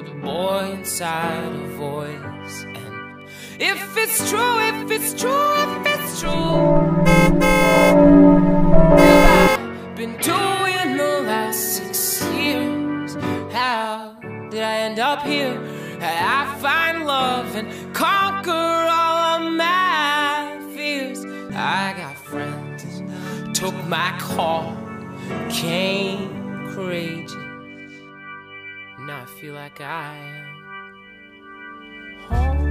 the boy inside a voice. And if it's true, if it's true, if it's true, what I've been doing the last 6 years, how did I end up here? I find love and conquer all of my fears. I got friends, took my call, came courageous. Now I feel like I am home.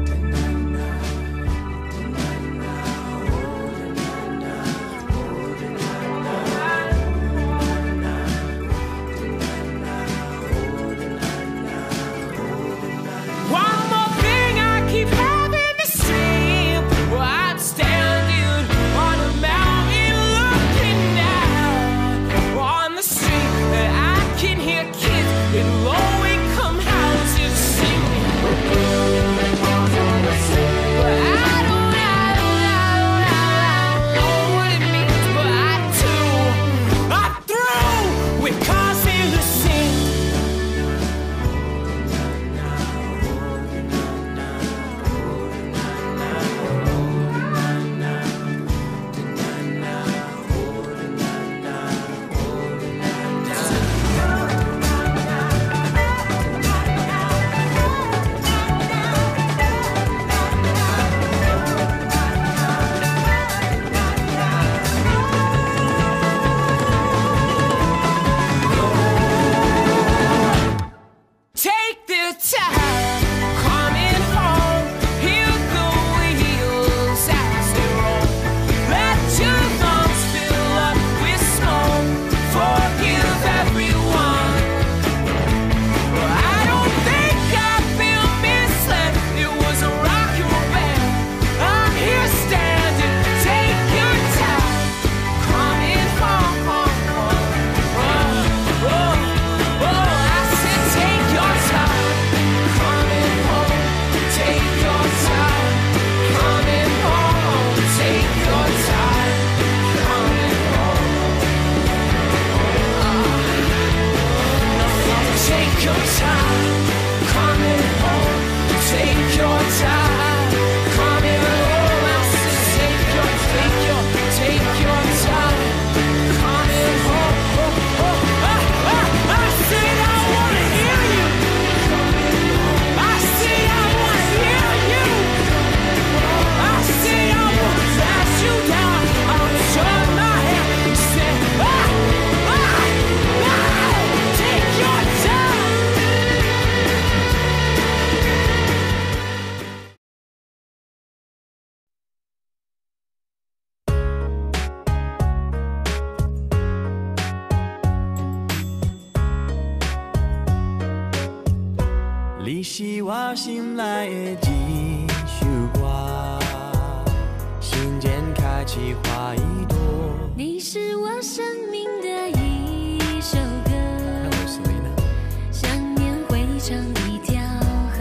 你是我心内的一首歌，心间开启花一朵。 你是我生命的一首歌， 所以呢， 想念汇成一条河。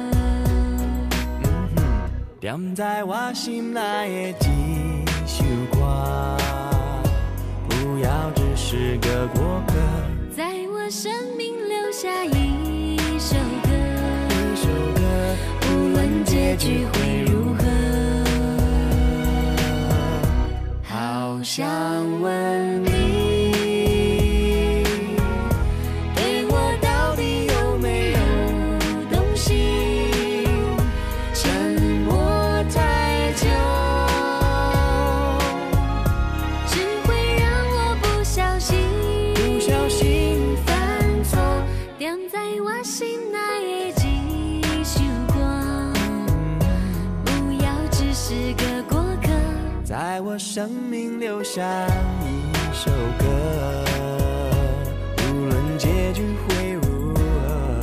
踮在我心内的一首歌，不要只是个过客， 在我生命留下一首歌。无论结局会如何，好想问你，对我到底有没有动心？沉默太久，只会让我不小心犯错，踮在我心内。是个过客， 在我生命留下一首歌，无论结局会如何。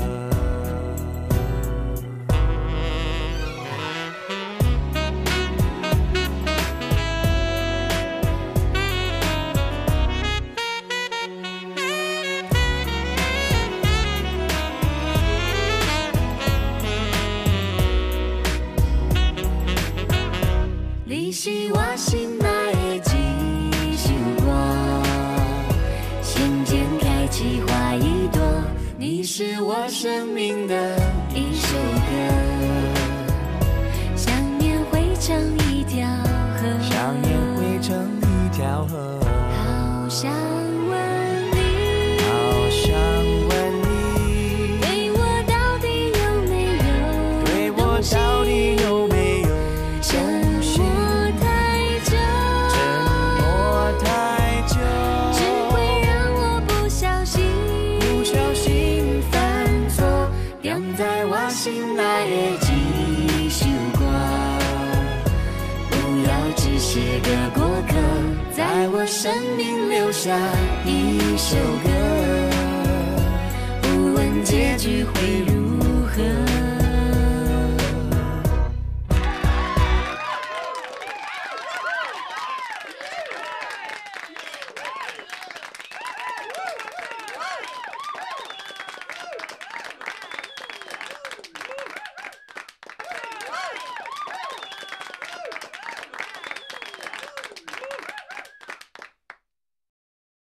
你是我心内的一首歌，心间开启花一朵。你是是我生命的一首歌。想念汇成一条河， 想念汇成一条河。 好想问你， 好想问你， 对我到底有没有对我到底有没有沉默太久， 沉默太久， 只会让我不小心犯错，踮在我心内的一首歌。不要只是个过客，在我生命留下一首歌。不问结局会如何。